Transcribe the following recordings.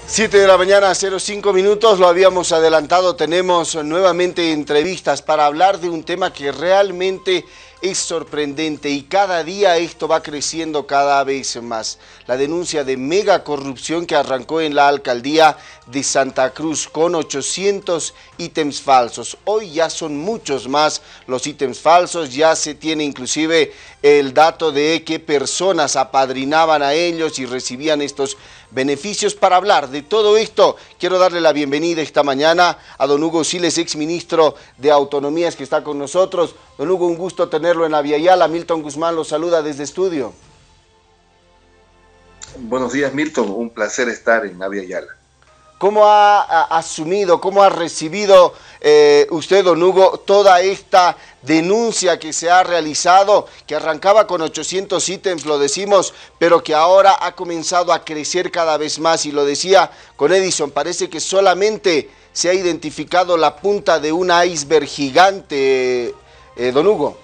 7 de la mañana, 05 minutos, lo habíamos adelantado, tenemos nuevamente entrevistas para hablar de un tema que realmente es sorprendente y cada día esto va creciendo cada vez más. La denuncia de mega corrupción que arrancó en la alcaldía de Santa Cruz con 800 ítems falsos. Hoy ya son muchos más los ítems falsos, ya se tiene inclusive el dato de qué personas apadrinaban a ellos y recibían estos beneficios. Para hablar de todo esto, quiero darle la bienvenida esta mañana a don Hugo Siles, exministro de Autonomías, que está con nosotros. Don Hugo, un gusto tenerlo en Abya-Yala. Milton Guzmán lo saluda desde estudio. Buenos días, Milton, un placer estar en Abya-Yala. ¿Cómo ha asumido, cómo ha recibido usted, don Hugo, toda esta denuncia que se ha realizado, que arrancaba con 800 ítems, lo decimos, pero que ahora ha comenzado a crecer cada vez más? Y lo decía con Edison, parece que solamente se ha identificado la punta de un iceberg gigante, don Hugo.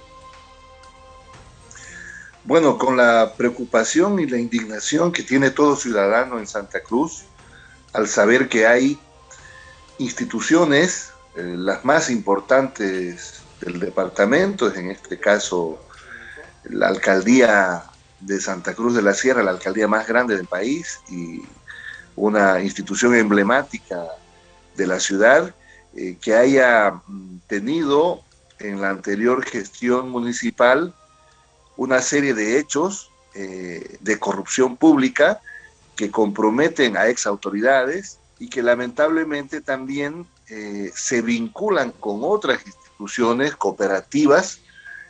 Bueno, con la preocupación y la indignación que tiene todo ciudadano en Santa Cruz, al saber que hay instituciones, las más importantes del departamento, en este caso la alcaldía de Santa Cruz de la Sierra, la alcaldía más grande del país y una institución emblemática de la ciudad, que haya tenido en la anterior gestión municipal una serie de hechos de corrupción pública que comprometen a exautoridades y que lamentablemente también se vinculan con otras instituciones cooperativas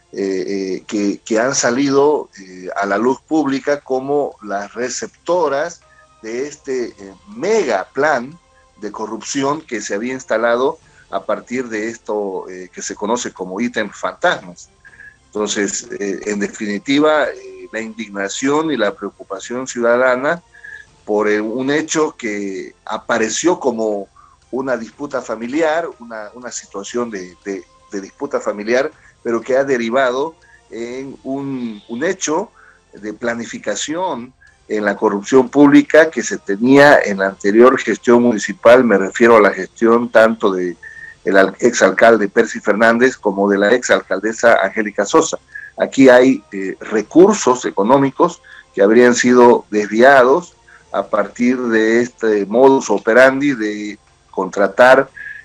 que han salido a la luz pública como las receptoras de este mega plan de corrupción que se había instalado a partir de esto que se conoce como ítems fantasmas. Entonces, en definitiva, la indignación y la preocupación ciudadana por un hecho que apareció como una disputa familiar, una situación de disputa familiar, pero que ha derivado en un hecho de planificación en la corrupción pública que se tenía en la anterior gestión municipal. Me refiero a la gestión tanto de el exalcalde Percy Fernández como de la exalcaldesa Angélica Sosa. Aquí hay recursos económicos que habrían sido desviados a partir de este modus operandi de contratar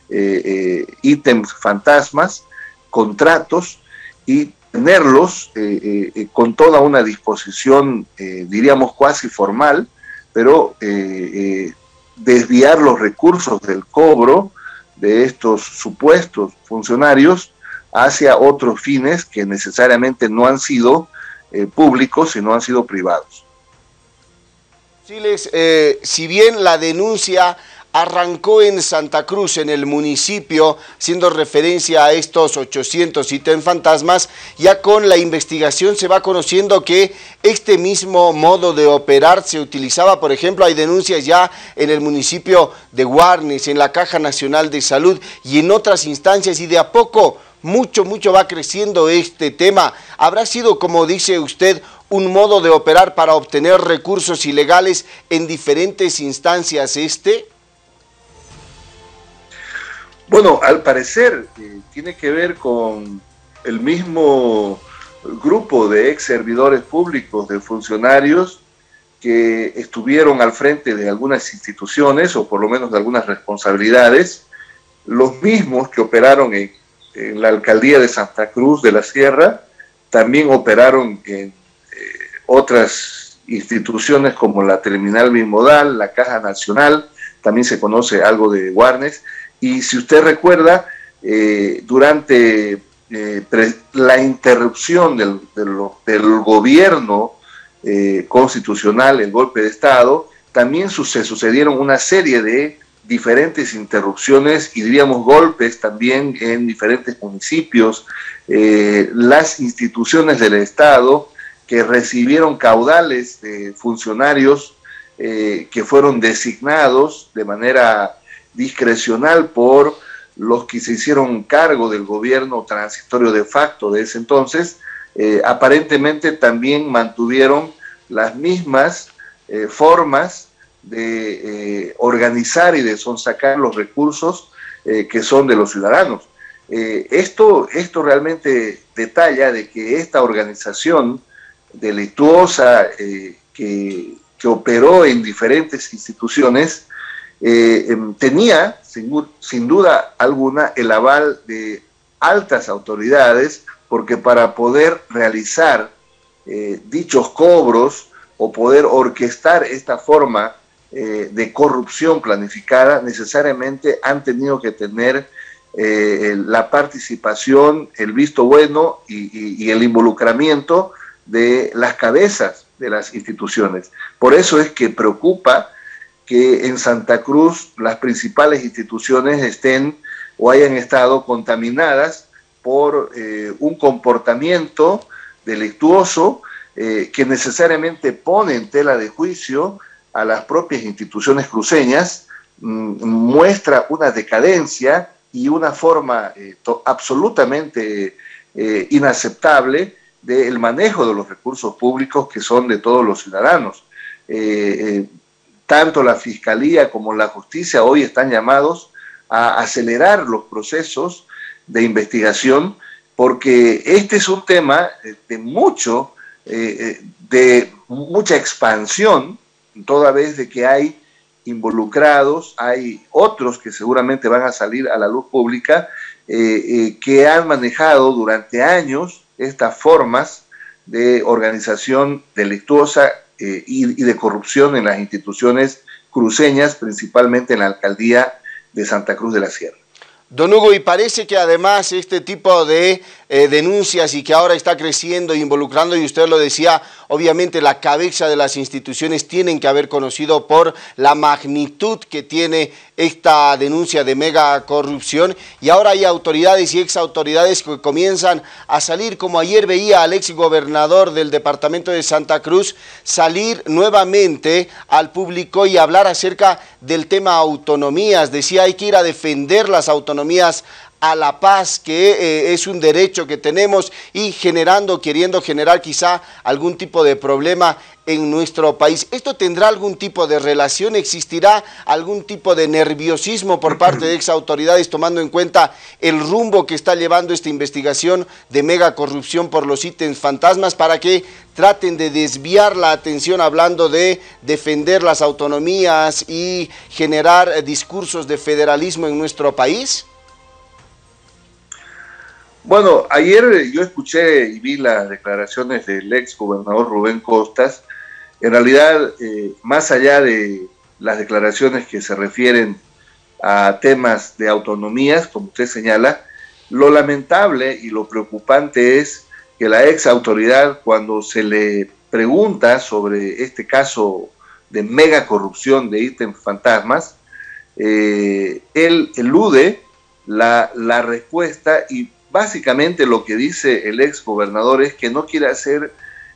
ítems fantasmas, contratos y tenerlos con toda una disposición, diríamos cuasi formal, pero desviar los recursos del cobro de estos supuestos funcionarios hacia otros fines que necesariamente no han sido públicos, sino han sido privados. Siles, si bien la denuncia arrancó en Santa Cruz, en el municipio, haciendo referencia a estos 800 ítems fantasmas, ya con la investigación se va conociendo que este mismo modo de operar se utilizaba. Por ejemplo, hay denuncias ya en el municipio de Guarnes, en la Caja Nacional de Salud y en otras instancias, y de a poco mucho va creciendo este tema. ¿Habrá sido, como dice usted, un modo de operar para obtener recursos ilegales en diferentes instancias este? Bueno, al parecer tiene que ver con el mismo grupo de ex servidores públicos, de funcionarios que estuvieron al frente de algunas instituciones o por lo menos de algunas responsabilidades, los mismos que operaron en la alcaldía de Santa Cruz de la Sierra, también operaron en otras instituciones como la Terminal Bimodal, la Caja Nacional, también se conoce algo de Guarnes. Y si usted recuerda, durante la interrupción del gobierno constitucional, el golpe de Estado, también se sucedieron una serie de diferentes interrupciones y diríamos golpes también en diferentes municipios. Las instituciones del Estado que recibieron caudales de funcionarios que fueron designados de manera discrecional por los que se hicieron cargo del gobierno transitorio de facto de ese entonces, aparentemente también mantuvieron las mismas formas de organizar y de sonsacar los recursos que son de los ciudadanos. Esto realmente detalla de que esta organización delictuosa que operó en diferentes instituciones tenía, sin duda alguna, el aval de altas autoridades, porque para poder realizar dichos cobros o poder orquestar esta forma de corrupción planificada, necesariamente han tenido que tener la participación, el visto bueno y el involucramiento de las cabezas de las instituciones. Por eso es que preocupa que en Santa Cruz las principales instituciones estén o hayan estado contaminadas por un comportamiento delictuoso que necesariamente pone en tela de juicio a las propias instituciones cruceñas, muestra una decadencia y una forma absolutamente inaceptable del manejo de los recursos públicos que son de todos los ciudadanos. Tanto la Fiscalía como la Justicia hoy están llamados a acelerar los procesos de investigación, porque este es un tema de mucha expansión, toda vez de que hay involucrados, hay otros que seguramente van a salir a la luz pública, que han manejado durante años estas formas de organización delictuosa y de corrupción en las instituciones cruceñas, principalmente en la alcaldía de Santa Cruz de la Sierra. Don Hugo, y parece que además este tipo de denuncias y que ahora está creciendo e involucrando, y usted lo decía, obviamente la cabeza de las instituciones tienen que haber conocido por la magnitud que tiene esta denuncia de mega corrupción, y ahora hay autoridades y exautoridades que comienzan a salir, como ayer veía al ex gobernador del departamento de Santa Cruz salir nuevamente al público y hablar acerca del tema autonomías. Decía, hay que ir a defender las autonomías a la paz, que es un derecho que tenemos, y queriendo generar quizá algún tipo de problema en nuestro país. ¿Esto tendrá algún tipo de relación? ¿Existirá algún tipo de nerviosismo por parte de exautoridades, tomando en cuenta el rumbo que está llevando esta investigación de mega corrupción por los ítems fantasmas, para que traten de desviar la atención hablando de defender las autonomías y generar discursos de federalismo en nuestro país? Bueno, ayer yo escuché y vi las declaraciones del ex gobernador Rubén Costas. En realidad, más allá de las declaraciones que se refieren a temas de autonomías, como usted señala, lo lamentable y lo preocupante es que la ex autoridad, cuando se le pregunta sobre este caso de mega corrupción de ítems fantasmas, él elude la respuesta, y básicamente lo que dice el ex gobernador es que no quiere hacer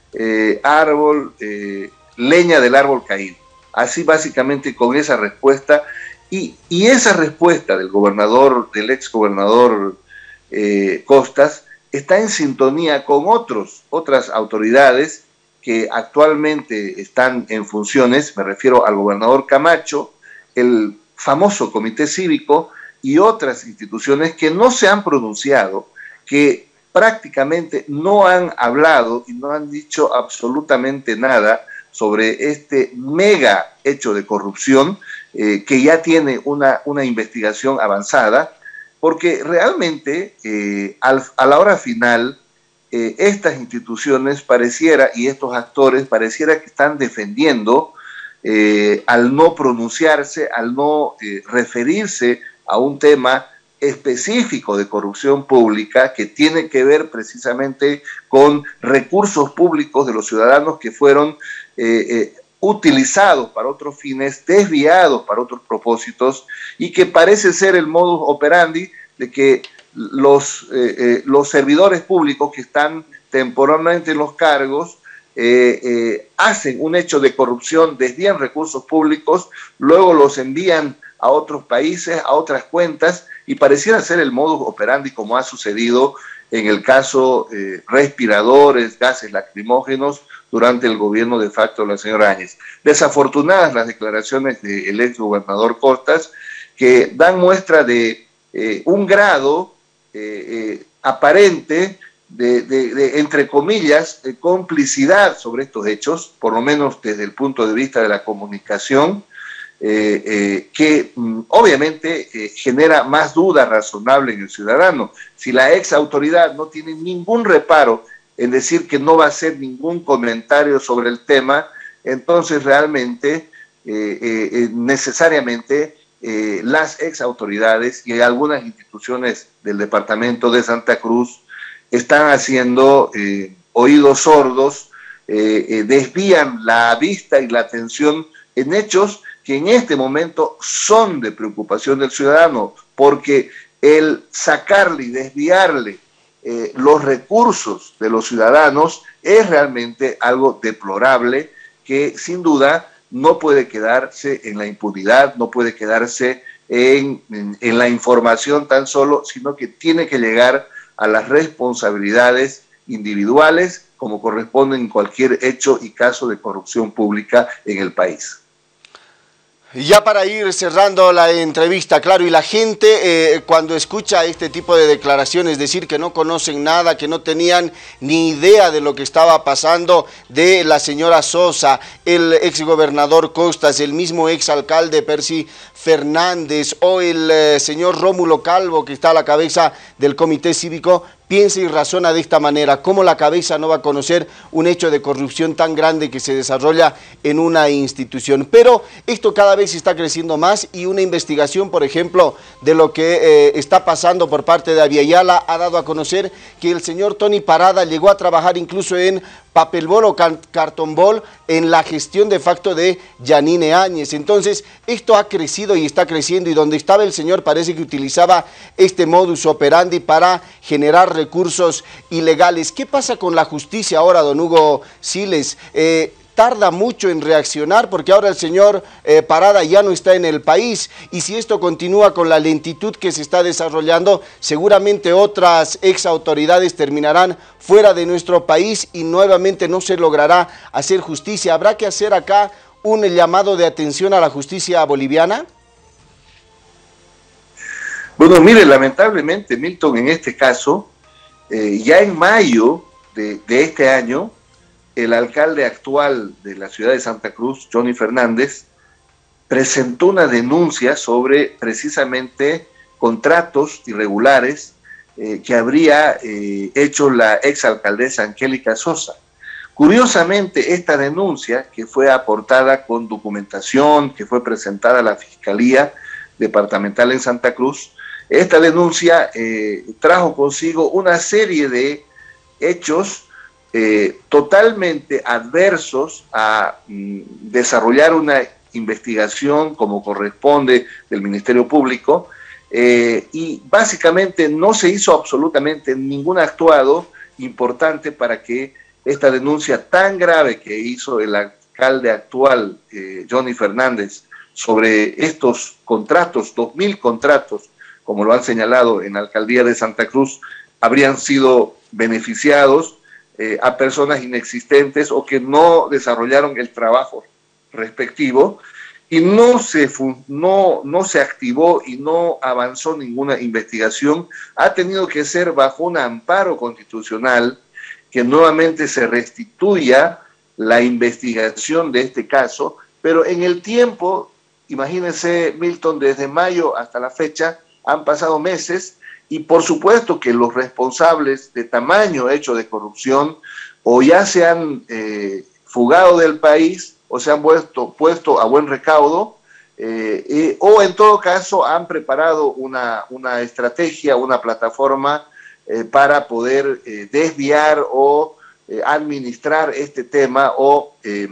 leña del árbol caído. Así básicamente con esa respuesta, y esa respuesta del ex gobernador Costas está en sintonía con otras autoridades que actualmente están en funciones. Me refiero al gobernador Camacho, el famoso comité cívico y otras instituciones que no se han pronunciado, que prácticamente no han hablado y no han dicho absolutamente nada sobre este mega hecho de corrupción que ya tiene una investigación avanzada, porque realmente a la hora final estas instituciones pareciera, y estos actores pareciera que están defendiendo al no pronunciarse, al no referirse a un tema específico de corrupción pública que tiene que ver precisamente con recursos públicos de los ciudadanos que fueron utilizados para otros fines, desviados para otros propósitos, y que parece ser el modus operandi de que los servidores públicos que están temporalmente en los cargos hacen un hecho de corrupción, desvían recursos públicos, luego los envían a otros países, a otras cuentas, y pareciera ser el modus operandi, como ha sucedido en el caso respiradores, gases lacrimógenos, durante el gobierno de facto de la señora Áñez. Desafortunadas las declaraciones del ex gobernador Costas, que dan muestra de un grado aparente de, entre comillas, de complicidad sobre estos hechos, por lo menos desde el punto de vista de la comunicación, que obviamente genera más duda razonable en el ciudadano. Si la ex autoridad no tiene ningún reparo en decir que no va a hacer ningún comentario sobre el tema, entonces realmente necesariamente las ex autoridades y algunas instituciones del departamento de Santa Cruz están haciendo oídos sordos, desvían la vista y la atención en hechos que en este momento son de preocupación del ciudadano, porque el sacarle y desviarle los recursos de los ciudadanos es realmente algo deplorable que sin duda no puede quedarse en la impunidad, no puede quedarse en la información tan solo, sino que tiene que llegar a las responsabilidades individuales como corresponde en cualquier hecho y caso de corrupción pública en el país. Ya para ir cerrando la entrevista, claro, y la gente cuando escucha este tipo de declaraciones, decir que no conocen nada, que no tenían ni idea de lo que estaba pasando, de la señora Sosa, el exgobernador Costas, el mismo exalcalde Percy Fernández o el señor Rómulo Calvo, que está a la cabeza del comité cívico, piensa y razona de esta manera: ¿cómo la cabeza no va a conocer un hecho de corrupción tan grande que se desarrolla en una institución? Pero esto cada vez está creciendo más y una investigación, por ejemplo, de lo que está pasando por parte de Aviala ha dado a conocer que el señor Tony Parada llegó a trabajar incluso en papelbol o cartonbol en la gestión de facto de Yanine Áñez. Entonces, esto ha crecido y está creciendo, y donde estaba el señor parece que utilizaba este modus operandi para generar recursos ilegales. ¿Qué pasa con la justicia ahora, don Hugo Siles? Tarda mucho en reaccionar porque ahora el señor Parada ya no está en el país, y si esto continúa con la lentitud que se está desarrollando, seguramente otras ex autoridades terminarán fuera de nuestro país y nuevamente no se logrará hacer justicia. ¿Habrá que hacer acá un llamado de atención a la justicia boliviana? Bueno, mire, lamentablemente, Milton, en este caso, ya en mayo de este año, el alcalde actual de la ciudad de Santa Cruz, Johnny Fernández, presentó una denuncia sobre precisamente contratos irregulares que habría hecho la exalcaldesa Angélica Sosa. Curiosamente, esta denuncia, que fue aportada con documentación, que fue presentada a la Fiscalía Departamental en Santa Cruz, esta denuncia trajo consigo una serie de hechos totalmente adversos a desarrollar una investigación como corresponde del Ministerio Público, y básicamente no se hizo absolutamente ningún actuado importante para que esta denuncia tan grave que hizo el alcalde actual, Johnny Fernández, sobre estos contratos, 2.000 contratos, como lo han señalado en la alcaldía de Santa Cruz, habrían sido beneficiados a personas inexistentes o que no desarrollaron el trabajo respectivo, y no se activó y no avanzó ninguna investigación. Ha tenido que ser bajo un amparo constitucional que nuevamente se restituya la investigación de este caso, pero en el tiempo, imagínense, Milton, desde mayo hasta la fecha han pasado meses, y por supuesto que los responsables de tamaño hecho de corrupción o ya se han fugado del país o se han puesto a buen recaudo, o en todo caso han preparado una estrategia, una plataforma para poder desviar o administrar este tema o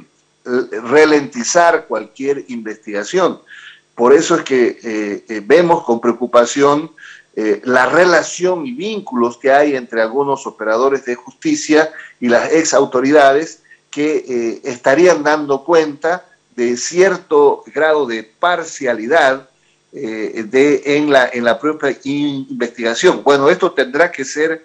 ralentizar cualquier investigación. Por eso es que vemos con preocupación la relación y vínculos que hay entre algunos operadores de justicia y las ex autoridades que estarían dando cuenta de cierto grado de parcialidad en la propia investigación. Bueno, esto tendrá que ser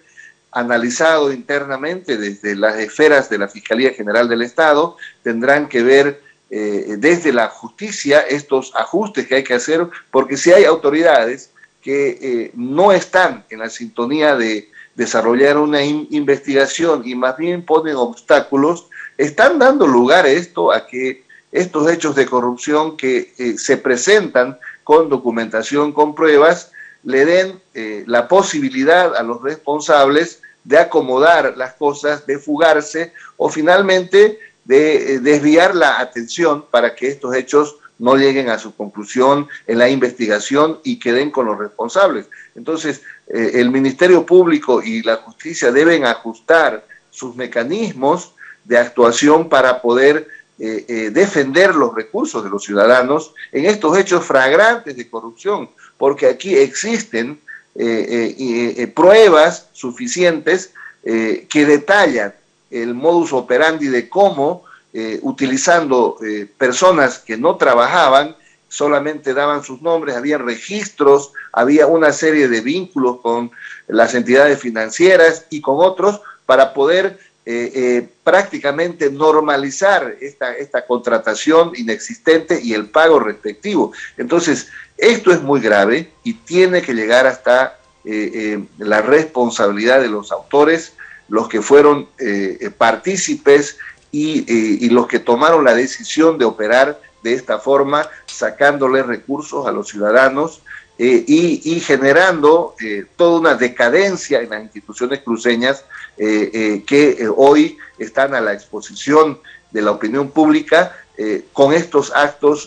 analizado internamente desde las esferas de la Fiscalía General del Estado. Tendrán que ver desde la justicia estos ajustes que hay que hacer, porque si hay autoridades que no están en la sintonía de desarrollar una investigación y más bien ponen obstáculos, están dando lugar a que estos hechos de corrupción que se presentan con documentación, con pruebas, le den la posibilidad a los responsables de acomodar las cosas, de fugarse o finalmente de desviar la atención para que estos hechos no lleguen a su conclusión en la investigación y queden con los responsables. Entonces, el Ministerio Público y la Justicia deben ajustar sus mecanismos de actuación para poder defender los recursos de los ciudadanos en estos hechos flagrantes de corrupción, porque aquí existen pruebas suficientes que detallan el modus operandi de cómo, utilizando personas que no trabajaban, solamente daban sus nombres, había registros, había una serie de vínculos con las entidades financieras y con otros para poder prácticamente normalizar esta contratación inexistente y el pago respectivo. Entonces, esto es muy grave y tiene que llegar hasta la responsabilidad de los autores, los que fueron partícipes y los que tomaron la decisión de operar de esta forma, sacándole recursos a los ciudadanos y generando toda una decadencia en las instituciones cruceñas que hoy están a la exposición de la opinión pública con estos actos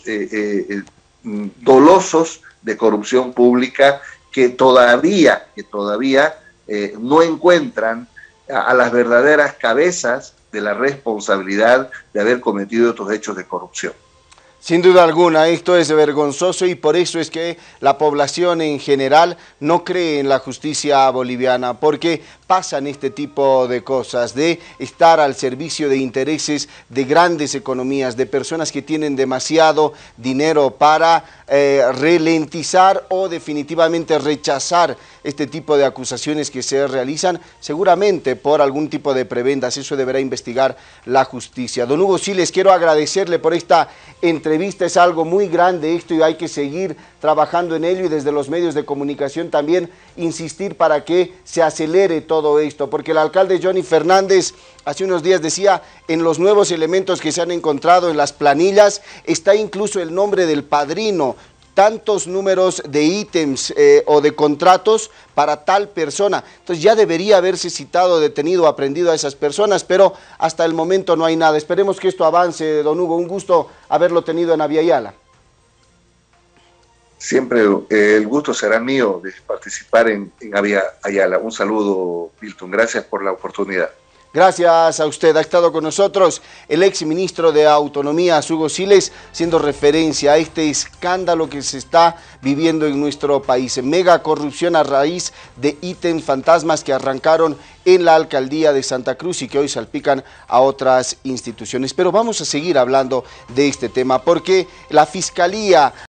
dolosos de corrupción pública que todavía no encuentran a las verdaderas cabezas de la responsabilidad de haber cometido estos hechos de corrupción. Sin duda alguna, esto es vergonzoso y por eso es que la población en general no cree en la justicia boliviana, porque pasan este tipo de cosas, de estar al servicio de intereses de grandes economías, de personas que tienen demasiado dinero para ralentizar o definitivamente rechazar este tipo de acusaciones que se realizan, seguramente por algún tipo de prebendas. Eso deberá investigar la justicia. Don Hugo Siles, quiero agradecerle por esta entrevista, es algo muy grande esto y hay que seguir trabajando en ello y desde los medios de comunicación también insistir para que se acelere todo esto, porque el alcalde Johnny Fernández hace unos días decía, en los nuevos elementos que se han encontrado en las planillas está incluso el nombre del padrino, tantos números de ítems o de contratos para tal persona. Entonces ya debería haberse citado, detenido, aprendido a esas personas, pero hasta el momento no hay nada. Esperemos que esto avance, don Hugo. Un gusto haberlo tenido en Abya-Yala. Siempre el gusto será mío de participar en Abya-Yala. Un saludo, Milton. Gracias por la oportunidad. Gracias a usted. Ha estado con nosotros el exministro de Autonomía, Hugo Siles, haciendo referencia a este escándalo que se está viviendo en nuestro país. Mega corrupción a raíz de ítems fantasmas que arrancaron en la alcaldía de Santa Cruz y que hoy salpican a otras instituciones. Pero vamos a seguir hablando de este tema porque la Fiscalía